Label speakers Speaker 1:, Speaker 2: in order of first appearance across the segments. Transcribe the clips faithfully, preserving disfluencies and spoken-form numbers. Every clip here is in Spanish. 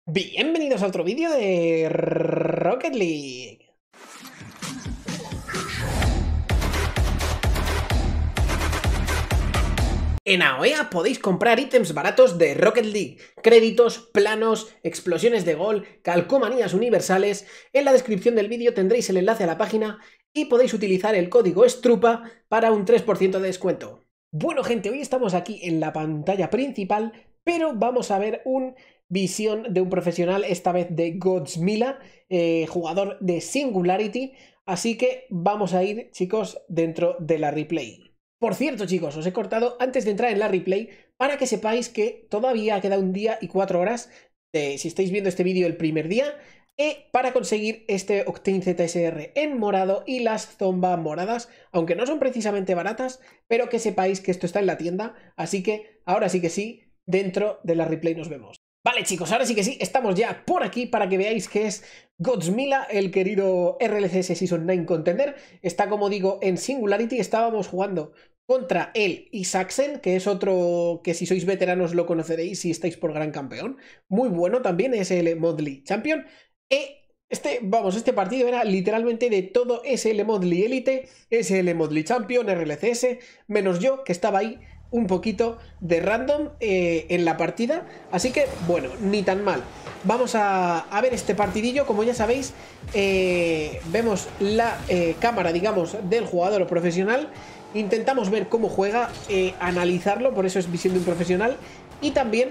Speaker 1: Bienvenidos a otro vídeo de Rocket League. En A O E A podéis comprar ítems baratos de Rocket League, créditos, planos, explosiones de gol, calcomanías universales. En la descripción del vídeo tendréis el enlace a la página y podéis utilizar el código STRUPA para un tres por ciento de descuento. Bueno gente, hoy estamos aquí en la pantalla principal, pero vamos a ver un visión de un profesional, esta vez de Godzmilla, eh, jugador de Singularity, así que vamos a ir, chicos, dentro de la replay. Por cierto, chicos, os he cortado antes de entrar en la replay para que sepáis que todavía queda un día y cuatro horas, de, si estáis viendo este vídeo el primer día, eh, para conseguir este Octane Z S R en morado y las Zomba moradas, aunque no son precisamente baratas, pero que sepáis que esto está en la tienda, así que ahora sí que sí, dentro de la replay nos vemos. Vale chicos, ahora sí que sí, estamos ya por aquí para que veáis que es Godzmilla, el querido R L C S Season nueve Contender. Está, como digo, en Singularity. Estábamos jugando contra él y Saxen, que es otro que si sois veteranos lo conoceréis si estáis por Gran Campeón. Muy bueno también, S L Modly Champion. E este, vamos, este partido era literalmente de todo S L Modly Elite, S L Modly Champion, R L C S, menos yo, que estaba ahí un poquito de random eh, en la partida, así que bueno, ni tan mal. Vamos a, a ver este partidillo. Como ya sabéis, eh, vemos la eh, cámara, digamos, del jugador profesional. Intentamos ver cómo juega, eh, analizarlo, por eso es visión de un profesional. Y también,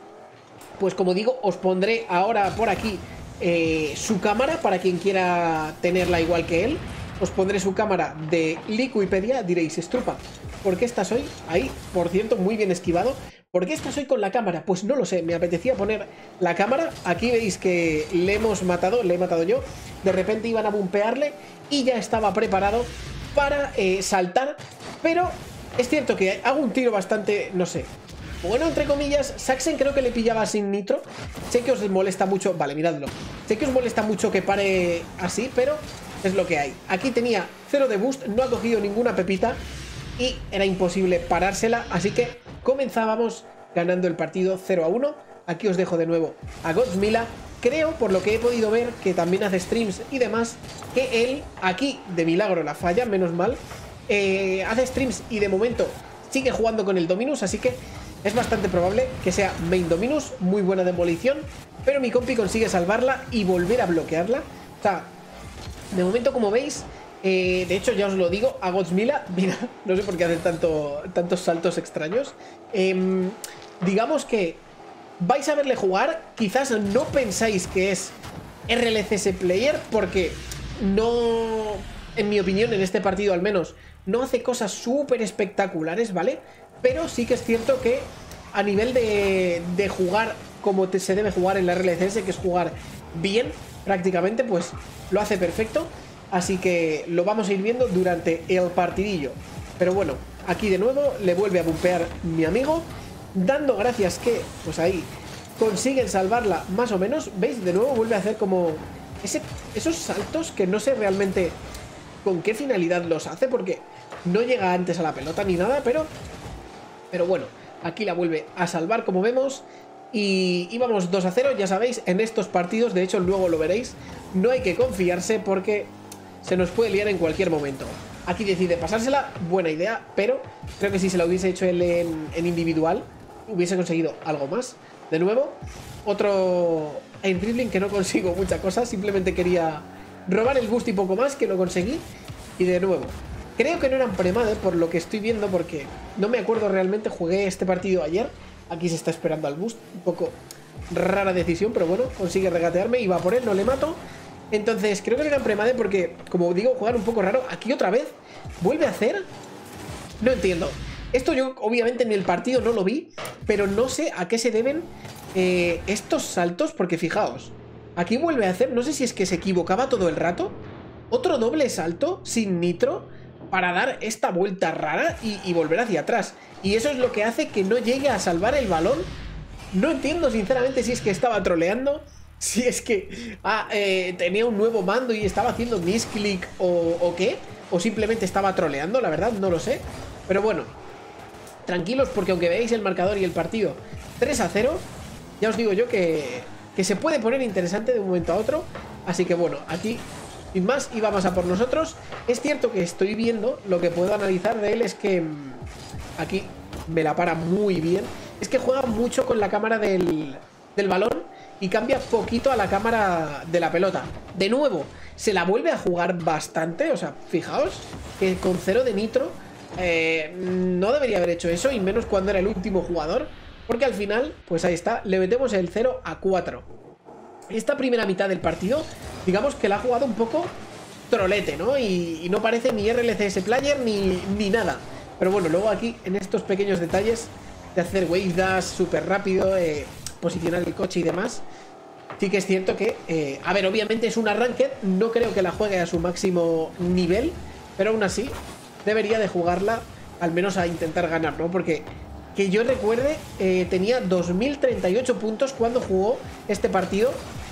Speaker 1: pues como digo, os pondré ahora por aquí eh, su cámara para quien quiera tenerla igual que él. Os pondré su cámara de Liquipedia. Diréis, Strupa, ¿por qué estás hoy ahí? Por cierto, muy bien esquivado. ¿Por qué estás hoy con la cámara? Pues no lo sé, me apetecía poner la cámara. Aquí veis que le hemos matado, le he matado yo. De repente iban a bumpearle y ya estaba preparado para eh, saltar. Pero es cierto que hago un tiro bastante, no sé, bueno, entre comillas. Saxen creo que le pillaba sin nitro. Sé que os molesta mucho, vale, miradlo. Sé que os molesta mucho que pare así, pero es lo que hay. Aquí tenía cero de boost, no ha cogido ninguna pepita y era imposible parársela, así que comenzábamos ganando el partido cero a uno. Aquí os dejo de nuevo a Godzmilla. Creo, por lo que he podido ver, que también hace streams y demás, que él, aquí de milagro la falla, menos mal, eh, hace streams y de momento sigue jugando con el Dominus, así que es bastante probable que sea main Dominus. Muy buena demolición, pero mi compi consigue salvarla y volver a bloquearla. O sea, de momento, como veis, eh, de hecho ya os lo digo, a Godzmilla, mira, no sé por qué hace tanto, tantos saltos extraños. Eh, digamos que vais a verle jugar, quizás no pensáis que es R L C S player, porque no, en mi opinión, en este partido al menos, no hace cosas súper espectaculares, ¿vale? Pero sí que es cierto que a nivel de, de jugar como te, se debe jugar en la R L C S, que es jugar bien, prácticamente, pues lo hace perfecto. Así que lo vamos a ir viendo durante el partidillo. Pero bueno, aquí de nuevo le vuelve a bumpear mi amigo, dando gracias que, pues ahí, consiguen salvarla más o menos. ¿Veis? De nuevo vuelve a hacer como ese, esos saltos que no sé realmente con qué finalidad los hace, porque no llega antes a la pelota ni nada, pero, pero bueno, aquí la vuelve a salvar, como vemos. Y íbamos dos a cero, ya sabéis, en estos partidos, de hecho luego lo veréis, no hay que confiarse porque se nos puede liar en cualquier momento. Aquí decide pasársela, buena idea, pero creo que si se la hubiese hecho él en, en individual, hubiese conseguido algo más. De nuevo, otro air dribbling que no consigo mucha cosa, simplemente quería robar el boost y poco más, que lo conseguí. Y de nuevo, creo que no eran premade por lo que estoy viendo, porque no me acuerdo realmente, jugué este partido ayer. Aquí se está esperando al boost, un poco rara decisión, pero bueno, consigue regatearme y va por él, no le mato. Entonces creo que no eran premade porque, como digo, jugar un poco raro. Aquí otra vez, vuelve a hacer, no entiendo. Esto yo obviamente en el partido no lo vi, pero no sé a qué se deben eh, estos saltos, porque fijaos, aquí vuelve a hacer, no sé si es que se equivocaba todo el rato, otro doble salto sin nitro para dar esta vuelta rara y, y volver hacia atrás. Y eso es lo que hace que no llegue a salvar el balón. No entiendo sinceramente si es que estaba troleando, si es que ah, eh, tenía un nuevo mando y estaba haciendo misclick o, o qué, o simplemente estaba troleando, la verdad no lo sé. Pero bueno, tranquilos, porque aunque veáis el marcador y el partido tres a cero, ya os digo yo que que se puede poner interesante de un momento a otro. Así que bueno, aquí sin más y vamos a por nosotros. Es cierto que estoy viendo, lo que puedo analizar de él es que mmm, aquí me la para muy bien. Es que juega mucho con la cámara del, del balón y cambia poquito a la cámara de la pelota. De nuevo, se la vuelve a jugar bastante. O sea, fijaos que con cero de nitro eh, no debería haber hecho eso, y menos cuando era el último jugador, porque al final, pues ahí está, le metemos el cero a cuatro. Esta primera mitad del partido, digamos que la ha jugado un poco trolete, ¿no? Y, y no parece ni R L C S Player ni, ni nada. Pero bueno, luego aquí, en estos pequeños detalles de hacer wave dash súper rápido, eh, posicionar el coche y demás, sí que es cierto que, eh, a ver, obviamente es un arranque, no creo que la juegue a su máximo nivel, pero aún así debería de jugarla, al menos a intentar ganar, ¿no? Porque, que yo recuerde, eh, tenía dos mil treinta y ocho puntos cuando jugó este partido,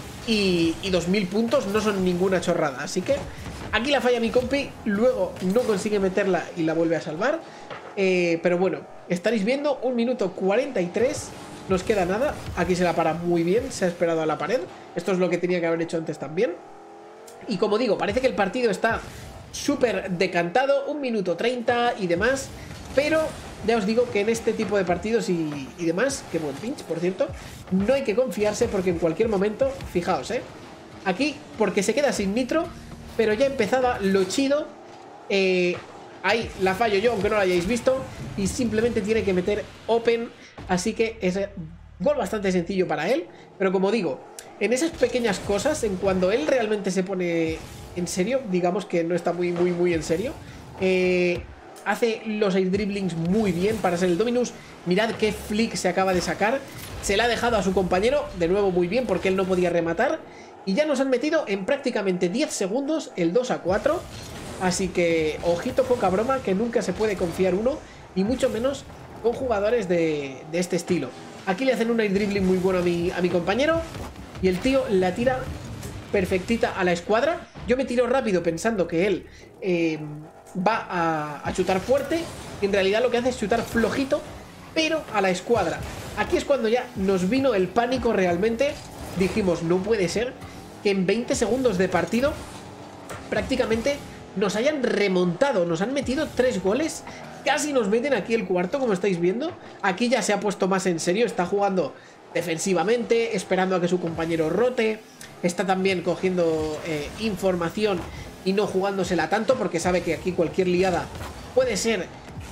Speaker 1: y, y dos mil puntos no son ninguna chorrada, así que aquí la falla mi compi, luego no consigue meterla y la vuelve a salvar. Eh, pero bueno, estaréis viendo un minuto cuarenta y tres, nos queda nada. Aquí se la para muy bien, se ha esperado a la pared. Esto es lo que tenía que haber hecho antes también. Y como digo, parece que el partido está súper decantado, un minuto treinta y demás. Pero ya os digo que en este tipo de partidos y, y demás, que buen pinch, por cierto, no hay que confiarse, porque en cualquier momento, fijaos, eh aquí, porque se queda sin nitro, pero ya empezaba lo chido. Eh, ahí la fallo yo, aunque no la hayáis visto, y simplemente tiene que meter open. Así que es gol bastante sencillo para él. Pero como digo, en esas pequeñas cosas, en cuando él realmente se pone en serio, digamos que no está muy, muy, muy en serio, eh, hace los air dribblings muy bien para ser el Dominus. Mirad qué flick se acaba de sacar. Se la ha dejado a su compañero, de nuevo muy bien, porque él no podía rematar. Y ya nos han metido en prácticamente diez segundos el dos a cuatro. Así que, ojito, poca broma, que nunca se puede confiar uno, y mucho menos con jugadores de, de este estilo. Aquí le hacen un air dribbling muy bueno a mi, a mi compañero, y el tío la tira perfectita a la escuadra. Yo me tiro rápido pensando que él eh, va a, a chutar fuerte, y en realidad lo que hace es chutar flojito, pero a la escuadra. Aquí es cuando ya nos vino el pánico realmente. Dijimos, no puede ser que en veinte segundos de partido prácticamente nos hayan remontado, nos han metido tres goles, casi nos meten aquí el cuarto, como estáis viendo. Aquí ya se ha puesto más en serio, está jugando defensivamente, esperando a que su compañero rote, está también cogiendo eh, información y no jugándosela tanto, porque sabe que aquí cualquier liada puede ser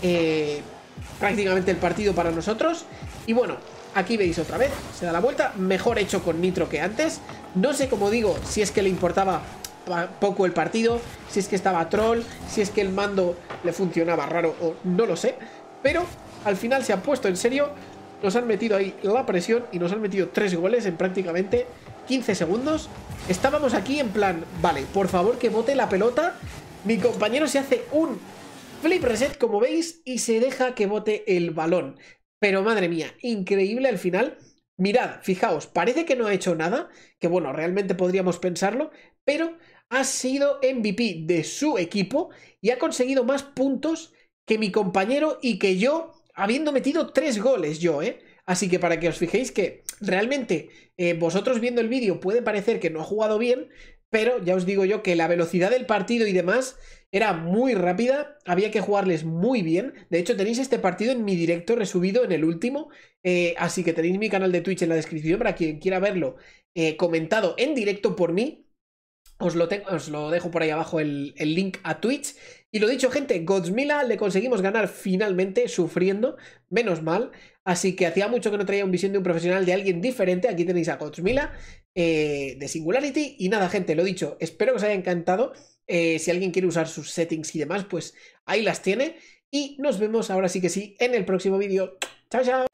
Speaker 1: eh, prácticamente el partido para nosotros. Y bueno, aquí veis otra vez, se da la vuelta, mejor hecho con nitro que antes. No sé, como digo, si es que le importaba poco el partido, si es que estaba troll, si es que el mando le funcionaba raro, o no lo sé, pero al final se ha puesto en serio, nos han metido ahí la presión y nos han metido tres goles en prácticamente quince segundos. Estábamos aquí en plan, vale, por favor que bote la pelota. Mi compañero se hace un flip reset, como veis, y se deja que bote el balón. Pero madre mía, increíble al final. Mirad, fijaos, parece que no ha hecho nada, que bueno, realmente podríamos pensarlo, pero ha sido M V P de su equipo y ha conseguido más puntos que mi compañero y que yo, habiendo metido tres goles yo, ¿eh? Así que para que os fijéis que realmente eh, vosotros viendo el vídeo puede parecer que no ha jugado bien, pero ya os digo yo que la velocidad del partido y demás era muy rápida, había que jugarles muy bien. De hecho, tenéis este partido en mi directo resubido en el último, eh, así que tenéis mi canal de Twitch en la descripción para quien quiera verlo eh, comentado en directo por mí. Os lo, tengo, os lo dejo por ahí abajo el, el link a Twitch. Y lo dicho, gente, Godzmila le conseguimos ganar finalmente, sufriendo, menos mal. Así que hacía mucho que no traía un visión de un profesional, de alguien diferente. Aquí tenéis a Godzmila eh, de Singularity. Y nada, gente, lo dicho, espero que os haya encantado. Eh, si alguien quiere usar sus settings y demás, pues ahí las tiene. Y nos vemos ahora sí que sí en el próximo vídeo. Chao, chao.